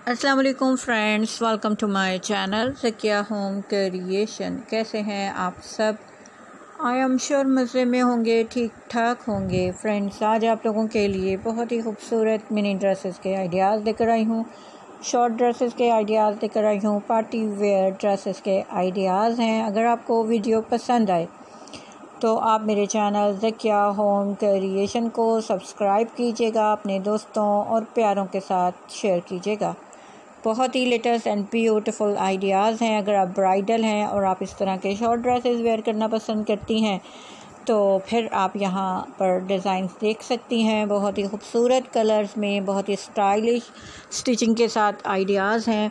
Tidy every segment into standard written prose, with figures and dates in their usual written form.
अस्सलाम वालेकुम friends, welcome to my channel Zakia home creation. कैसे हैं आप सब? आई एम श्योर मज़े में होंगे, ठीक ठाक होंगे। फ्रेंड्स, आज आप लोगों के लिए बहुत ही खूबसूरत मिनी ड्रेसेस के आइडियाज़ लेकर आई हूँ। शॉर्ट ड्रेसेस के आइडियाज़ लेकर आई हूँ। पार्टी वेयर ड्रेसेस के आइडियाज़ हैं। अगर आपको वीडियो पसंद आए तो आप मेरे चैनल ज़किया होम क्रिएशन को सब्सक्राइब कीजिएगा, अपने दोस्तों और प्यारों के साथ शेयर कीजिएगा। बहुत ही लेटेस्ट एंड ब्यूटीफुल आइडियाज़ हैं। अगर आप ब्राइडल हैं और आप इस तरह के शॉर्ट ड्रेसेस वेयर करना पसंद करती हैं तो फिर आप यहाँ पर डिज़ाइंस देख सकती हैं। बहुत ही खूबसूरत कलर्स में, बहुत ही स्टाइलिश स्टिचिंग के साथ आइडियाज़ हैं।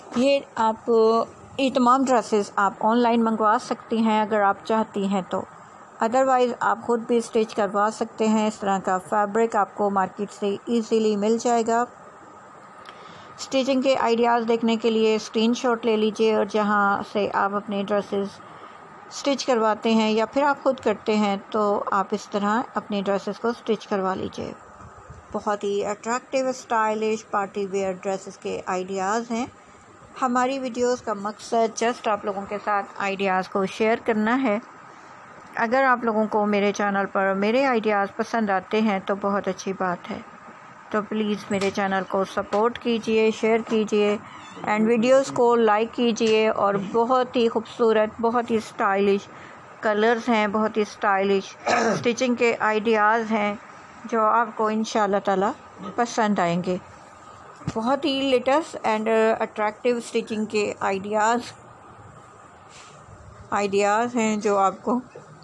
ये तमाम ड्रेसेस आप ऑनलाइन मंगवा सकती हैं अगर आप चाहती हैं तो। अदरवाइज़ आप ख़ुद भी स्टिच करवा सकते हैं। इस तरह का फैब्रिक आपको मार्केट से इजीली मिल जाएगा। स्टिचिंग के आइडियाज़ देखने के लिए स्क्रीनशॉट ले लीजिए और जहाँ से आप अपने ड्रेसेस स्टिच करवाते हैं या फिर आप खुद करते हैं तो आप इस तरह अपने ड्रेसेस को स्टिच करवा लीजिए। बहुत ही attractive, stylish party wear dresses के आइडियाज़ हैं। हमारी वीडियोस का मकसद जस्ट आप लोगों के साथ आइडियाज़ को शेयर करना है। अगर आप लोगों को मेरे चैनल पर मेरे आइडियाज़ पसंद आते हैं तो बहुत अच्छी बात है। तो प्लीज़ मेरे चैनल को सपोर्ट कीजिए, शेयर कीजिए एंड वीडियोस को लाइक कीजिए। और बहुत ही खूबसूरत, बहुत ही स्टाइलिश कलर्स हैं, बहुत ही स्टाइलिश स्टिचिंग के आइडियाज़ हैं जो आपको इंशाल्लाह ताला पसंद आएंगे। बहुत ही लेटेस्ट एंड अट्रैक्टिव स्टिचिंग के आइडियाज़ हैं जो आपको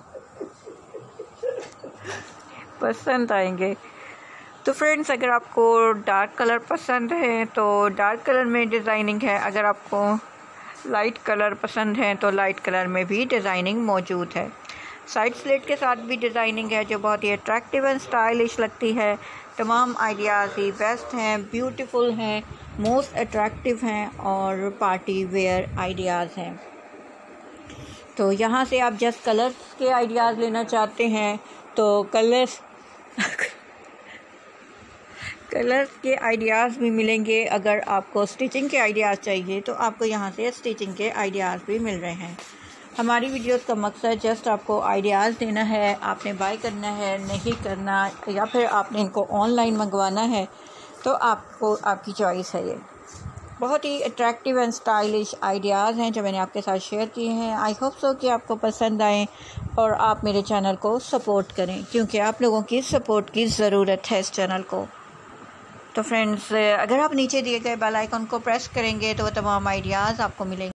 पसंद आएंगे। तो फ्रेंड्स, अगर आपको डार्क कलर पसंद है तो डार्क कलर में डिज़ाइनिंग है। अगर आपको लाइट कलर पसंद है तो लाइट कलर में भी डिज़ाइनिंग मौजूद है। साइड स्लिट के साथ भी डिज़ाइनिंग है जो बहुत ही अट्रैक्टिव एंड स्टाइलिश लगती है। तमाम आइडियाज़ ही बेस्ट हैं, ब्यूटीफुल हैं, मोस्ट अट्रैक्टिव हैं और पार्टी वेयर आइडियाज़ हैं। तो यहाँ से आप जस्ट कलर्स के आइडियाज़ लेना चाहते हैं तो कलर्स के आइडियाज़ भी मिलेंगे। अगर आपको स्टिचिंग के आइडियाज़ चाहिए तो आपको यहाँ से स्टिचिंग के आइडियाज़ भी मिल रहे हैं। हमारी वीडियोस का मकसद जस्ट आपको आइडियाज़ देना है। आपने बाय करना है, नहीं करना, या फिर आपने इनको ऑनलाइन मंगवाना है तो आपको आपकी चॉइस है। ये बहुत ही अट्रैक्टिव एंड स्टाइलिश आइडियाज़ हैं जो मैंने आपके साथ शेयर किए हैं। आई होप सो कि आपको पसंद आएँ और आप मेरे चैनल को सपोर्ट करें, क्योंकि आप लोगों की सपोर्ट की ज़रूरत है इस चैनल को। तो फ्रेंड्स, अगर आप नीचे दिए गए बेल आइकन को प्रेस करेंगे तो वो तमाम आइडियाज़ आपको मिलेंगे।